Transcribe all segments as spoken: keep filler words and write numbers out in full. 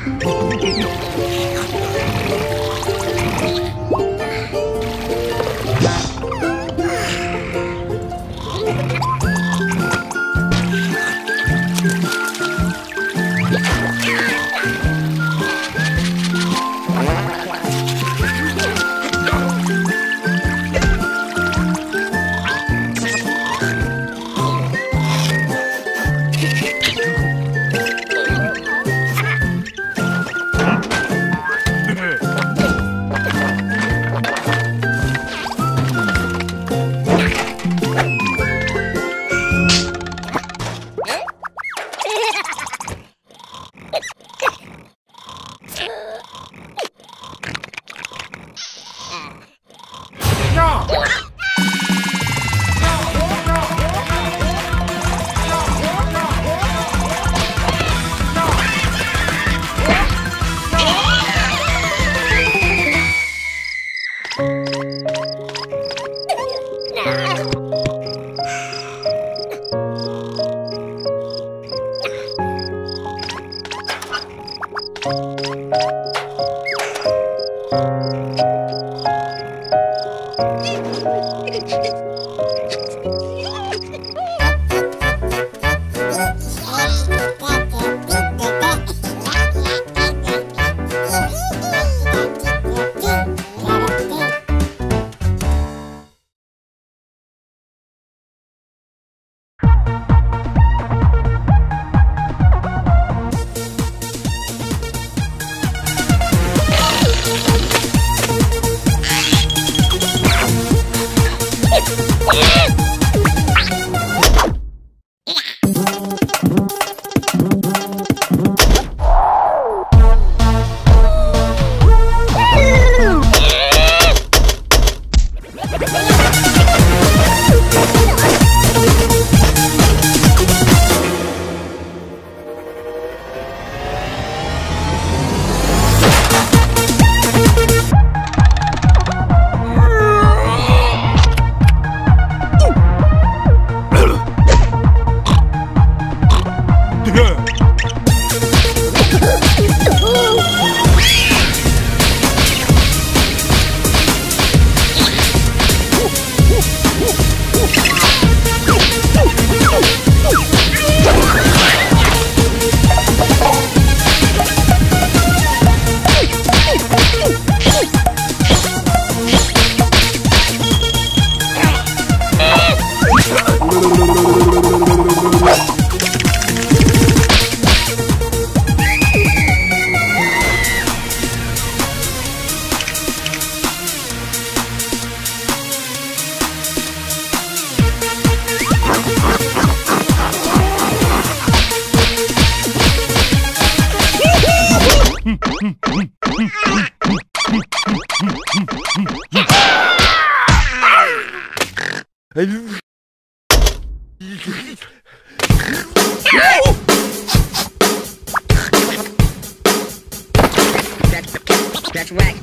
That's right.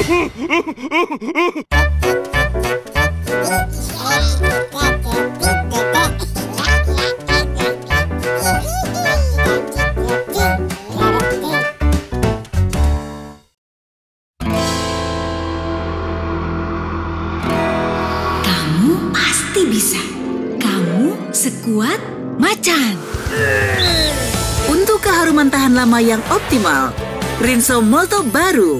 Kamu pasti bisa. Kamu sekuat macan. Untuk keharuman tahan lama yang optimal, Rinso Molto baru.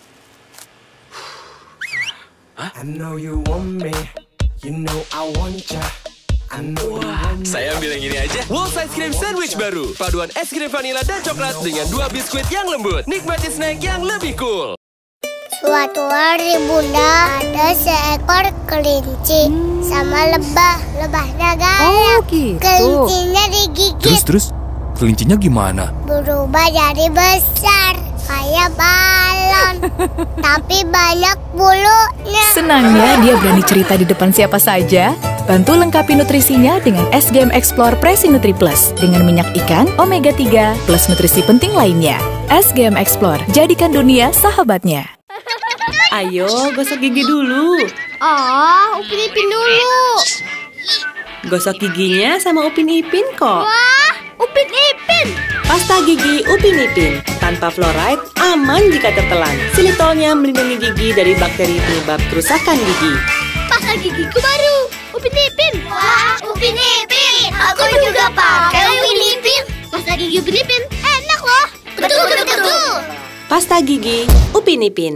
I know you want me, you know I want ya. I know you want me. Saya ambil yang ini aja. Walls Ice Cream Sandwich baru. Paduan es krim vanila dan coklat dengan dua biskuit yang lembut. Nikmati snack yang lebih cool. Suatu hari Bunda ada seekor kelinci sama lebah. Lebahnya galak. Oh gitu. Kelincinya digigit. Terus terus kelincinya gimana? Berubah jadi besar kayak balon. Tapi banyak bulunya. Senangnya dia berani cerita di depan siapa saja. Bantu lengkapi nutrisinya dengan S G M Explore Presi Nutri Plus dengan minyak ikan, omega tiga, plus nutrisi penting lainnya. S G M Explore, jadikan dunia sahabatnya. Ayo, gosok gigi dulu. Oh, Upin Ipin dulu. Gosok giginya sama Upin Ipin kok. Wah, Upin Ipin. Pasta gigi Upin Ipin. Tanpa fluoride, aman jika tertelan. Xylitolnya melindungi gigi dari bakteri penyebab kerusakan gigi. Pasta gigiku baru. Upin Ipin. Wah, Upin Ipin. Aku juga pakai Upin Ipin. Pasta gigi Upin Ipin enak loh. Betul, betul, betul. Pasta gigi Upin Ipin.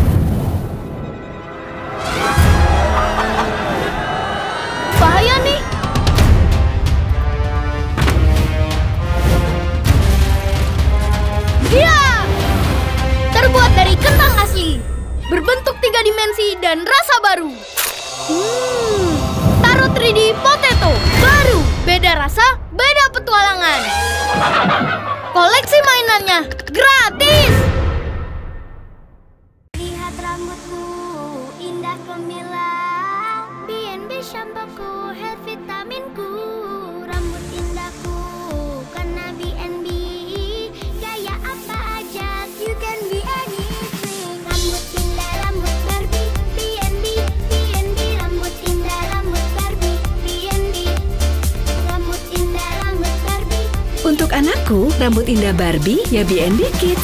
Bahaya nih. Iya. Terbuat dari kentang asli, berbentuk tiga dimensi dan rasa baru. Hmm. Taro tiga D Potato baru, beda rasa, beda petualangan. Koleksi mainannya gratis. Lihat rambutku indah gemilang, B and B shampooku, health vitaminku, rambut indahku karena B and B. Gaya apa aja, you can be anything. Rambut indah, rambut Barbie, B and B, B and B, rambut indah, rambut Barbie, B and B, rambut indah, rambut Barbie. Untuk anakku, rambut indah Barbie ya B and B Kids.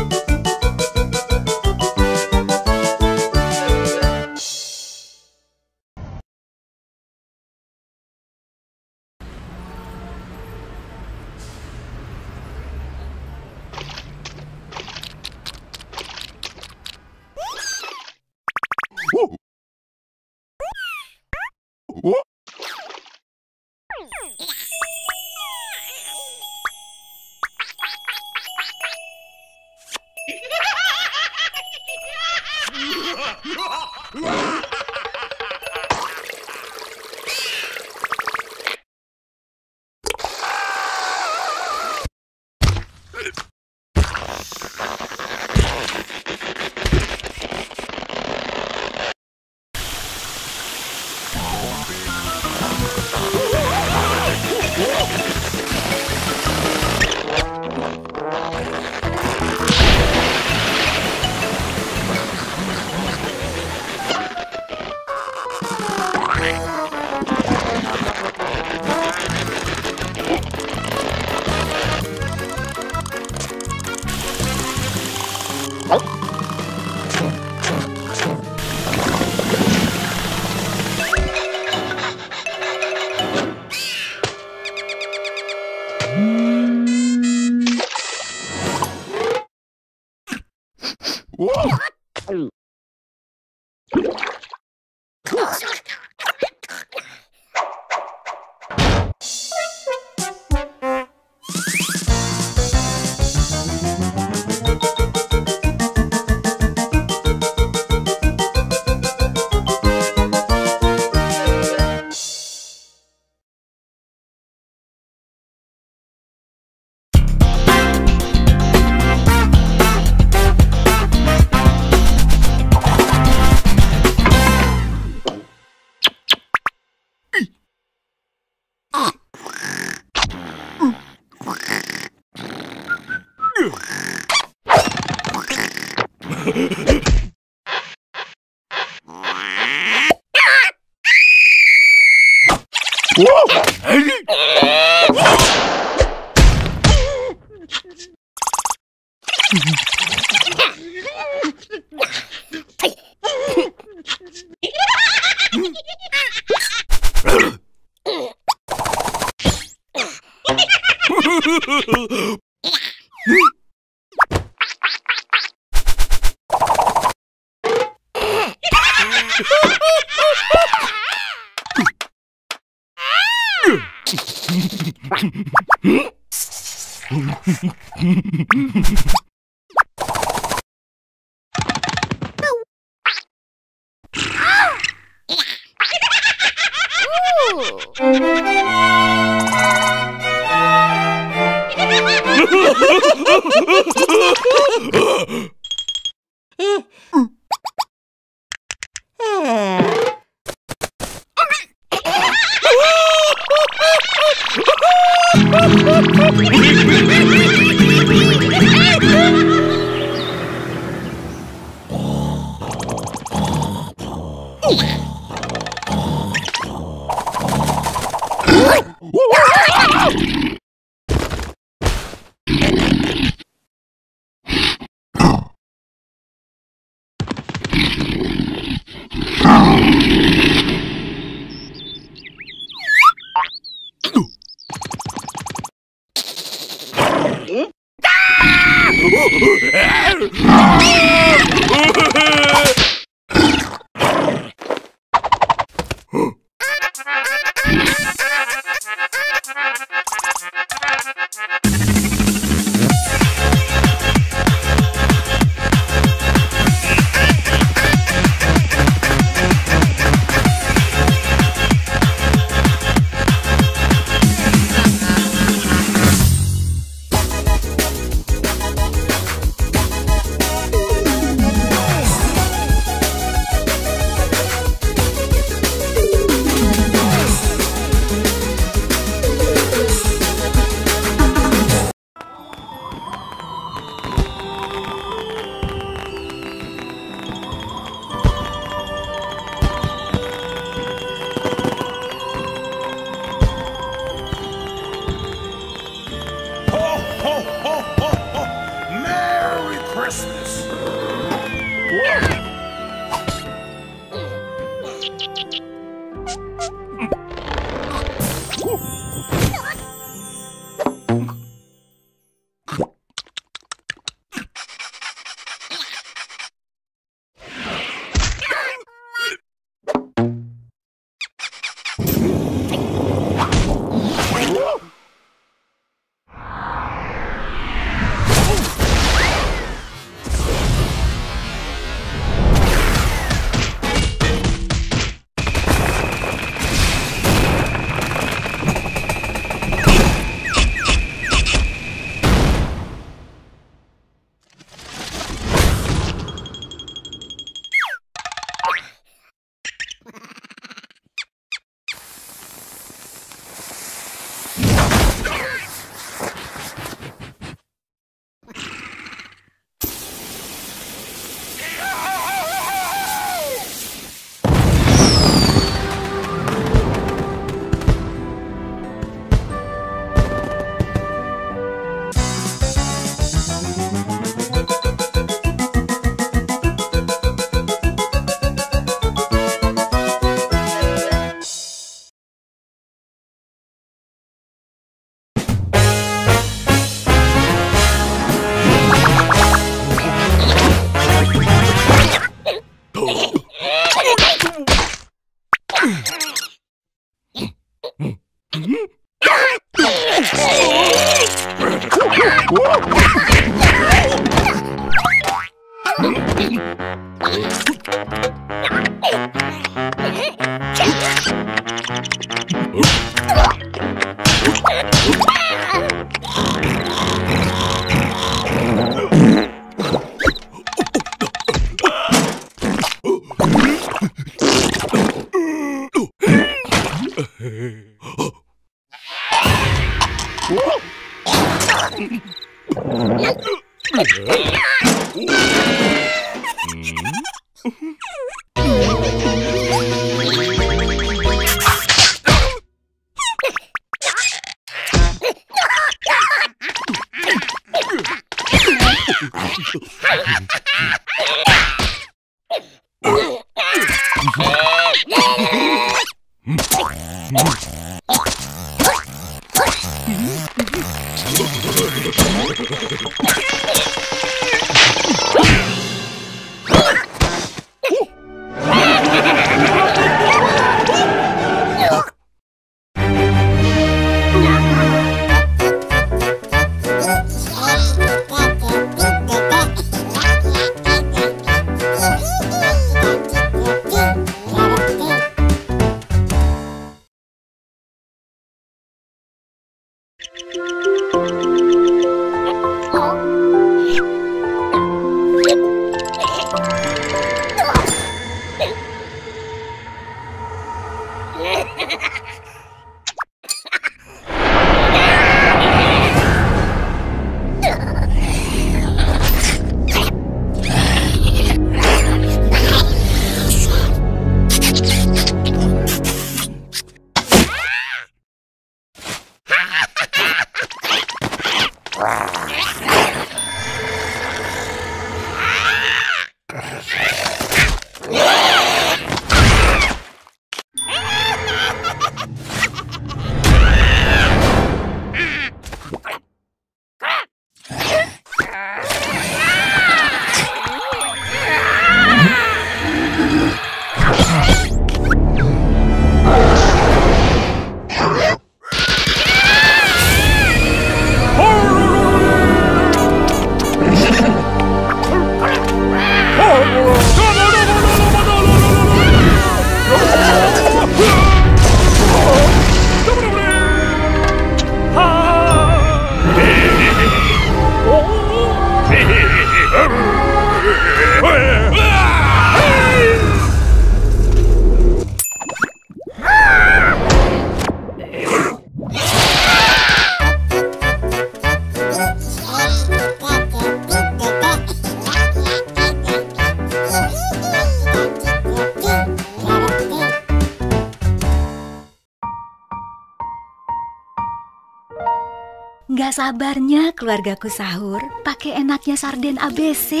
Gak sabarnya keluargaku sahur pakai enaknya sarden A B C.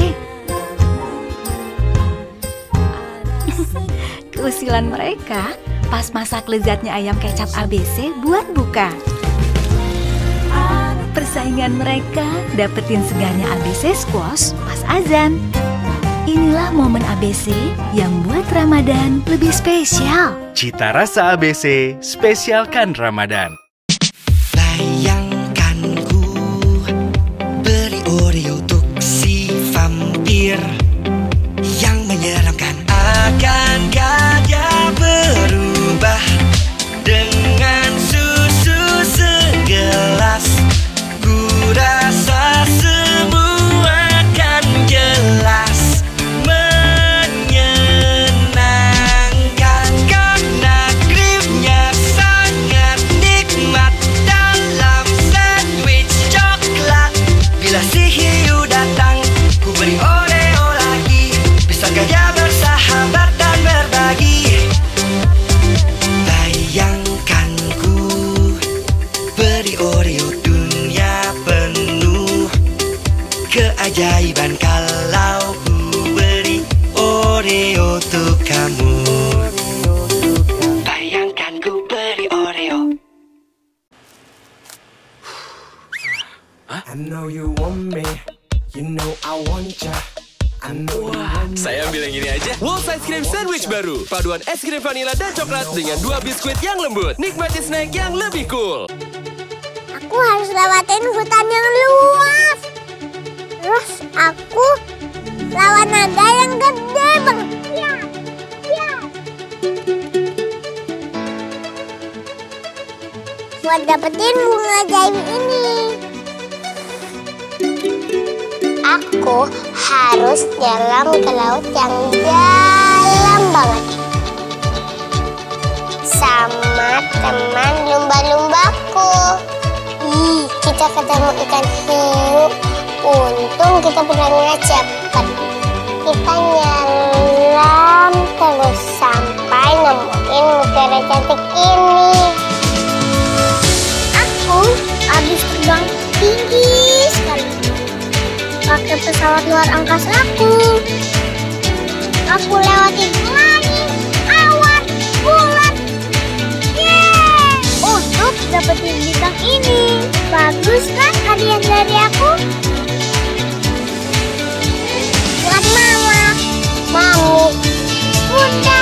Keusilan mereka pas masak lezatnya ayam kecap A B C buat buka. Persaingan mereka dapetin segarnya A B C squash pas azan. Inilah momen A B C yang buat Ramadan lebih spesial. Cita rasa A B C, spesialkan Ramadan. Bayangkanku beli Oreo untuk si vampir yang menyeramkan. Akankah dia berubah dengan susu segelas? Ku rasa semua akan jelas menyenangkan karena krimnya sangat nikmat dalam sandwich coklat. Bila si hiu datang, ku beri Oreo lagi. Bisakah dia bersahabat dan berbagi? Bayangkanku beri Oreo, dunia penuh keajaiban kalau ku beri Oreo untuk kamu. Bayangkanku beri Oreo. Hah? I know you want me, you know I want ya. I know you Wah, want me. saya ambil yang ini aja. Walls Ice Cream Sandwich baru. Paduan es krim vanila dan coklat dengan dua biskuit yang lembut. Nikmati snack yang lebih cool. Aku harus lewatin hutan yang luas. Terus aku lawan naga yang gede banget. Ya, ya. Buat dapetin bunga ajaib ini, aku harus nyelam ke laut yang dalam banget sama teman lumba-lumbaku. Ih, kita ketemu ikan hiu. Untung kita berangnya cepat. Kita nyelam terus sampai nemuin mutiara cantik ini. Aku habis terbang tinggi sekali pakai pesawat luar angkasa aku. Aku lewati langit, awan, bulan. Yeay! Untuk dapetin bintang ini. Bagus kan hadiah dari aku? Buat mama, mami, bunda.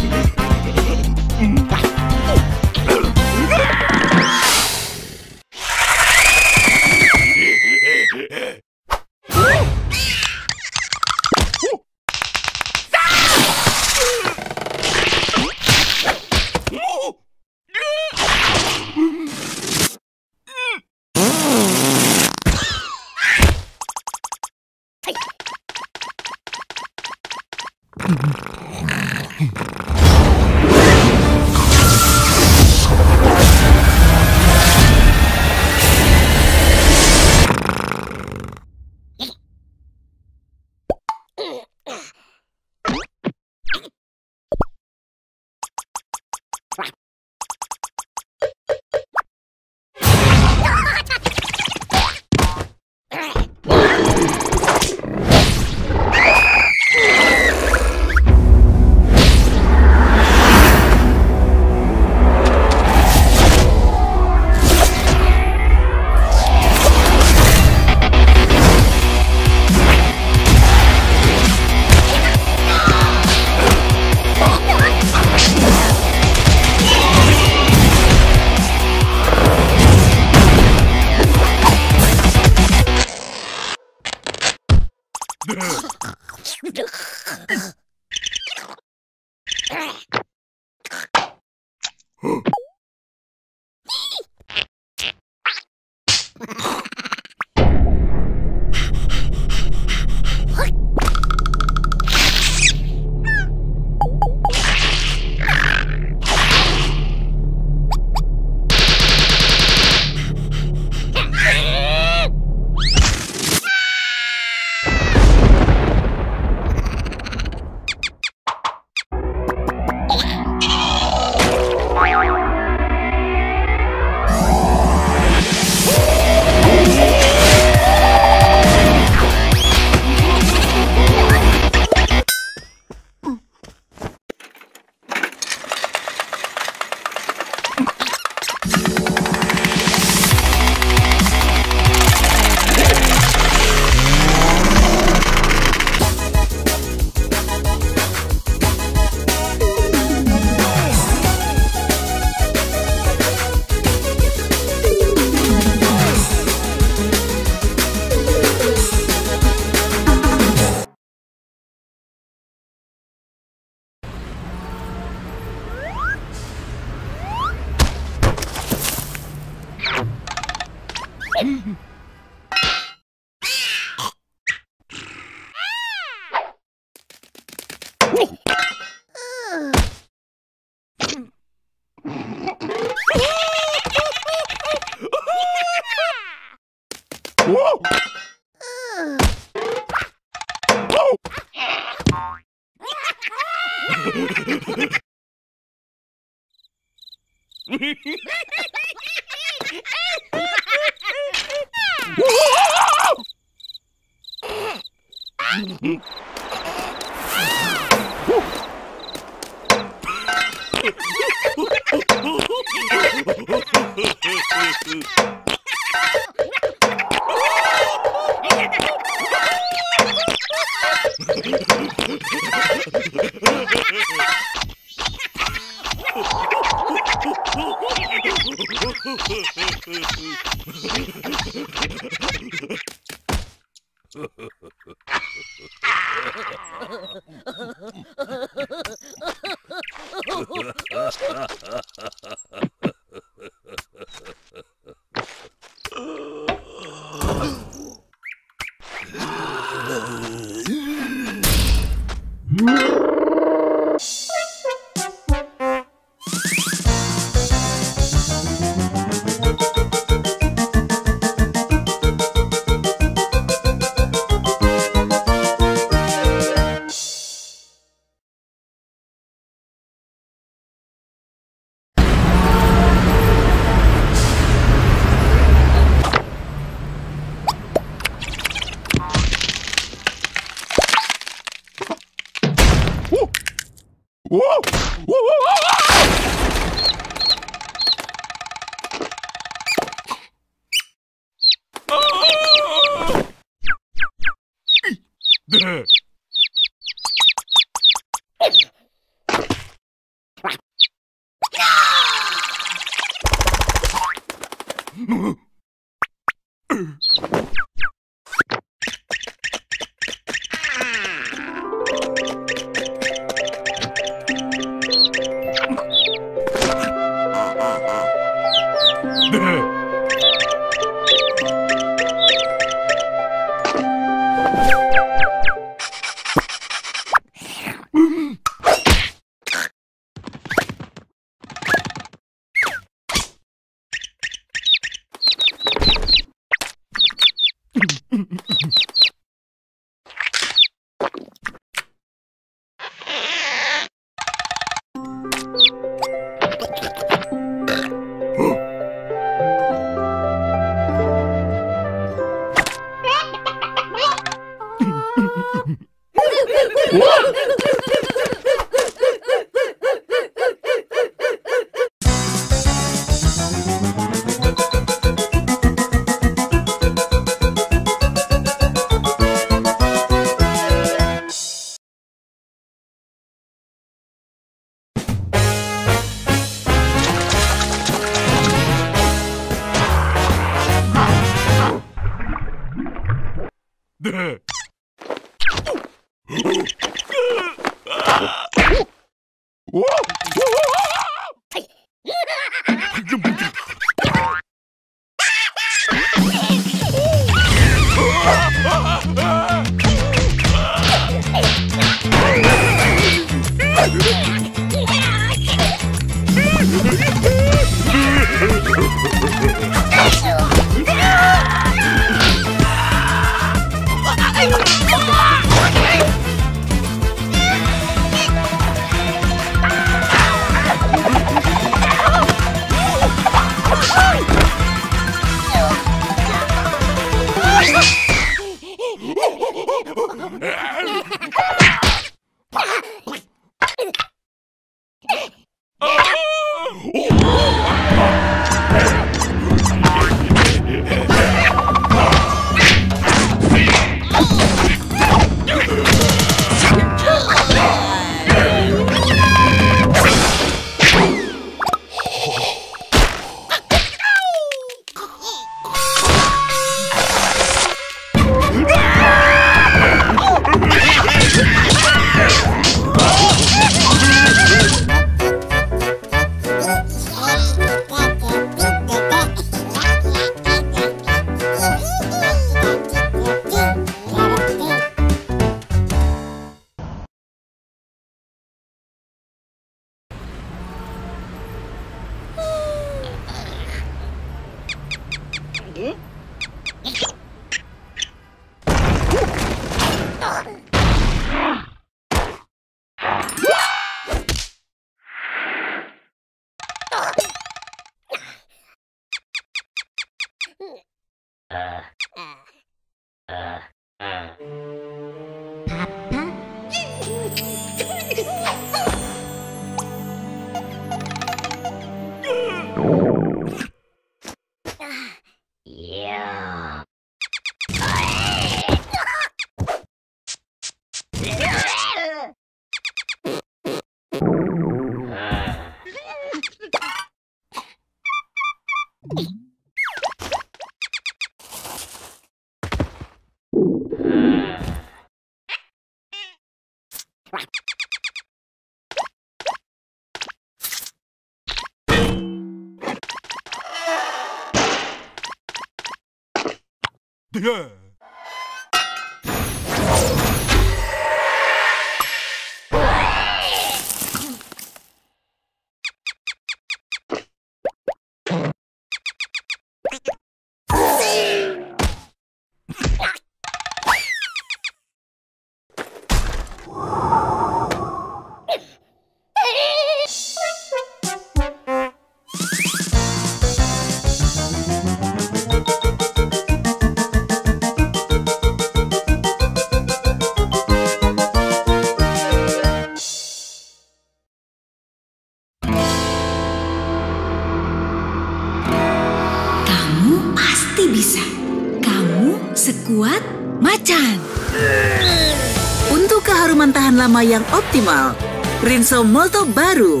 macan. Untuk keharuman tahan lama yang optimal, Rinso Molto baru.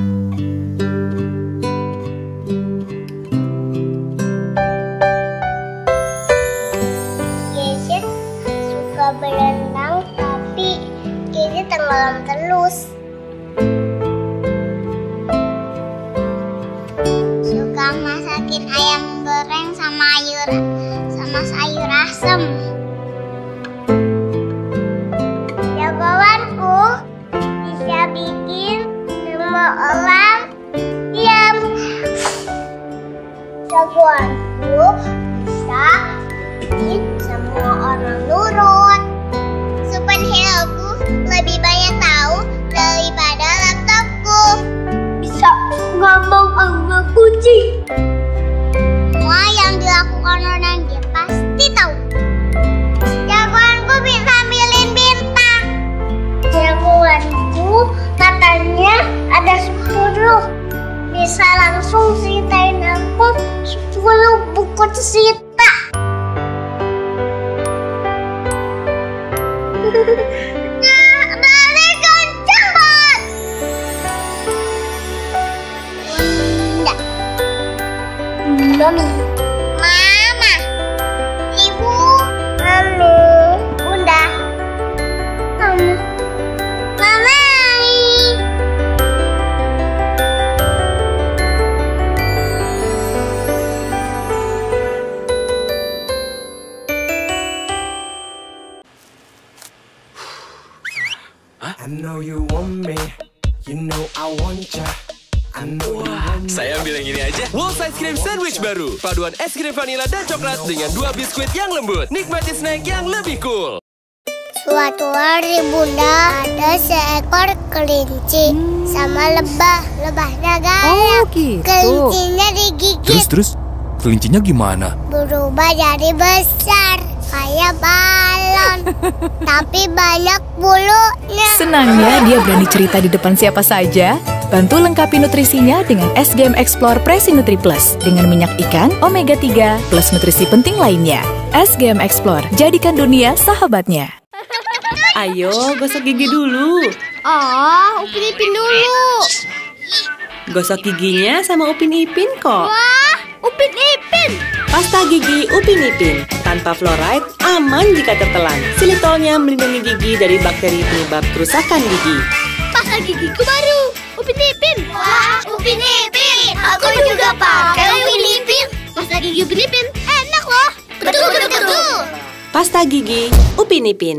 Gadget suka berenang, tapi Gadget tenggelam terus. Suka masakin ayam goreng sama sayur sama sayur asem. Jagoanku bisa bikin semua orang diam. Jagoanku bisa bikin semua orang nurut. Superhero-ku lebih banyak tahu daripada laptopku. Bisa ngomong sama kucing. Semua yang dilakukan orang dia pasti tahu. Jagoanku bisa milih bintang. Jagoanku katanya ada sepuluh. Bisa langsung ceritain aku sepuluh buku cerita. Nah, balik kencang banget. Bunda. Mami. Mama. Ibu. Mami. Bunda. Mama. Mama. I know you want me, you know I want ya. I know you want me. Saya ambil yang ini aja. Walls Ice Cream Sandwich baru. Paduan es krim vanila dan coklat dengan dua biskuit yang lembut. Nikmati snack yang lebih cool. Suatu hari Bunda ada seekor kelinci sama lebah. Lebahnya galak. Oh, gitu. Kelincinya digigit. Terus, terus, kelincinya gimana? Berubah jadi besar kayak balon. Tapi banyak bulunya. Senangnya dia berani cerita di depan siapa saja. Bantu lengkapi nutrisinya dengan S G M Explore Presi Nutri Plus dengan minyak ikan, omega tiga, plus nutrisi penting lainnya. S G M Explore, jadikan dunia sahabatnya. Ayo, gosok gigi dulu. Oh, Upin Ipin dulu. Gosok giginya sama Upin Ipin kok. Wah, Upin Ipin. Pasta gigi Upin Ipin. Tanpa fluoride, aman jika tertelan. Xylitolnya melindungi gigi dari bakteri penyebab kerusakan gigi. Pasta gigiku baru, Upin Ipin. Wah, Upin Ipin. Aku juga pakai Upin Ipin. Pasta gigi Upin Ipin enak loh. Betul, betul, betul. Pasta gigi Upin Ipin.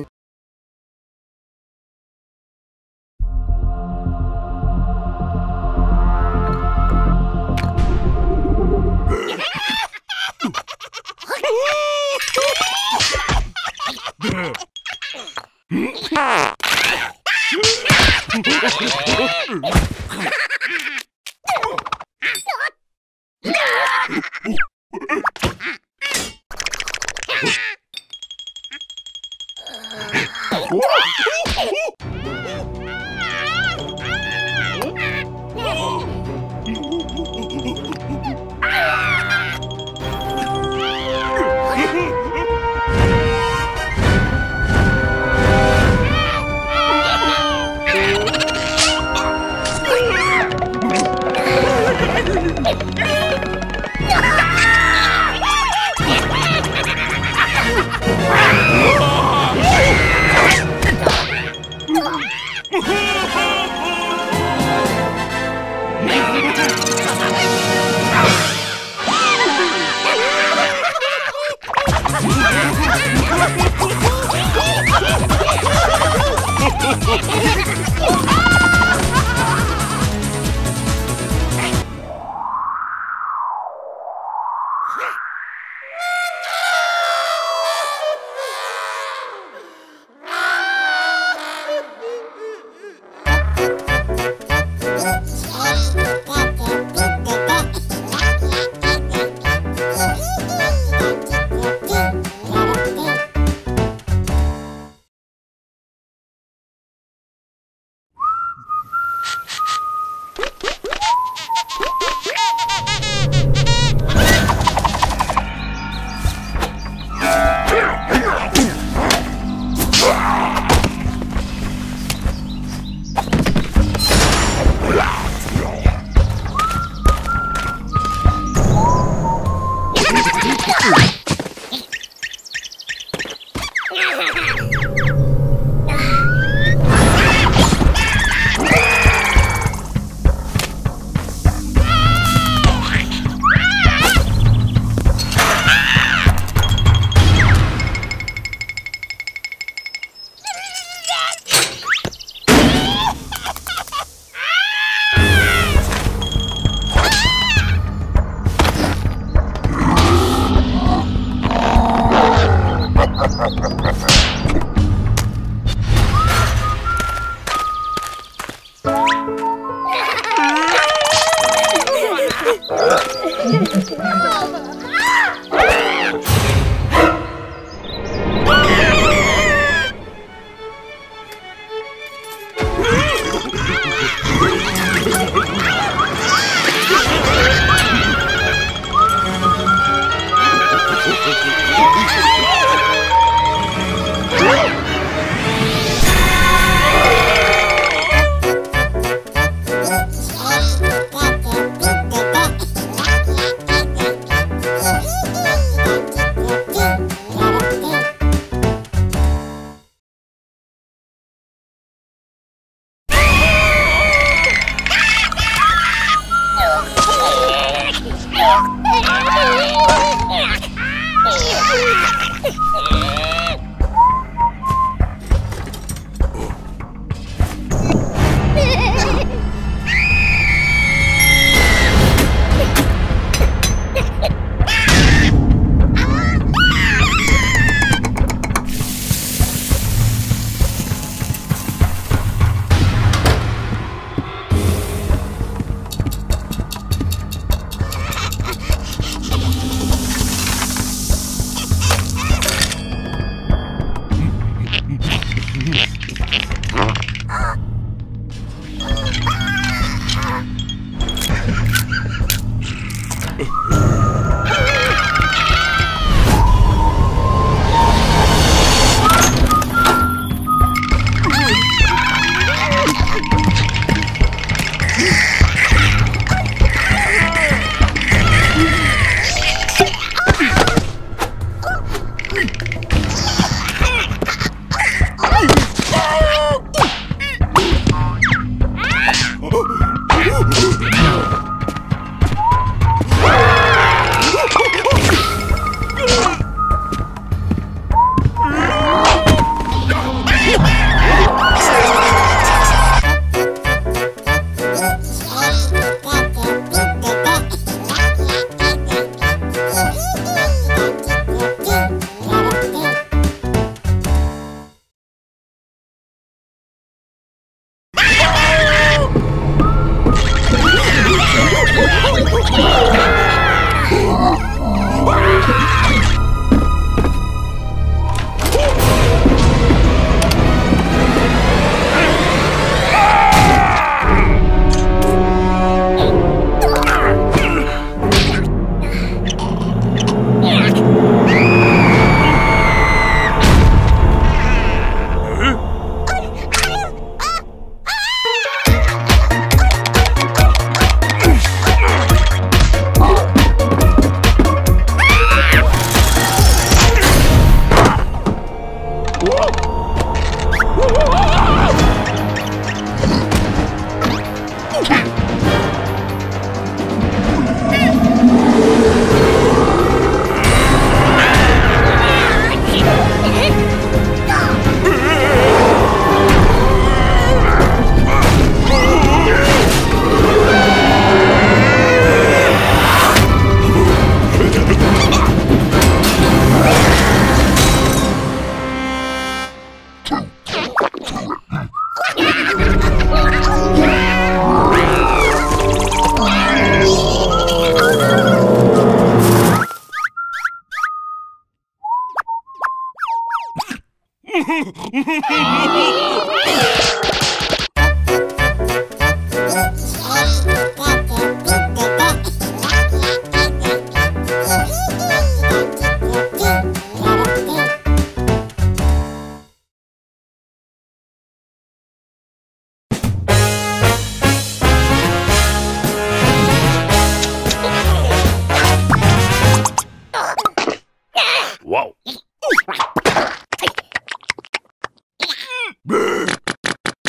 Wow.